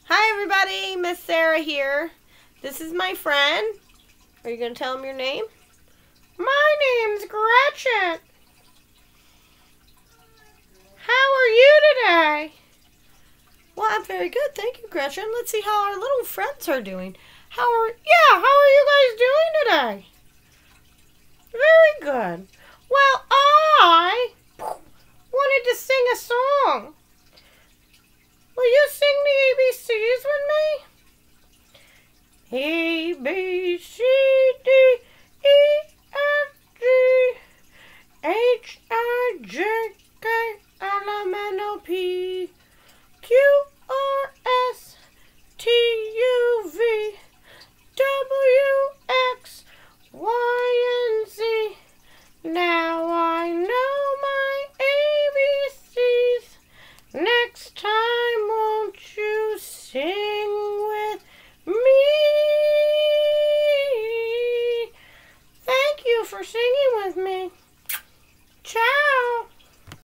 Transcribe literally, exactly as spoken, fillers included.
Hi everybody, Miss Sarah here. This is my friend. Are you going to tell him your name? My name's Gretchen. How are you today? Well, I'm very good. Thank you, Gretchen. Let's see how our little friends are doing. How are, yeah, how are you guys doing today? Very good. Well, I wanted to sing a song. Will you sing the A B Cs with me? A, B, C, D, E, F, G, H, I, J, K, L, M, N, O, P, Q, R, S, T, U, V, W, X, Y, and Z. Now I know my A B Cs. Next time, won't you sing with me? Thank you for singing with me. Ciao.